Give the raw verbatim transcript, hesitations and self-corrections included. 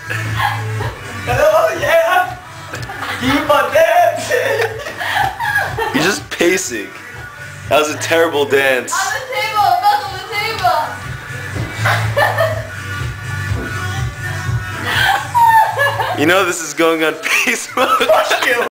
Oh yeah! Keep on dancing! You're just pacing. That was a terrible dance. On the table! Back on the table! You know this is going on Facebook. Fuck you!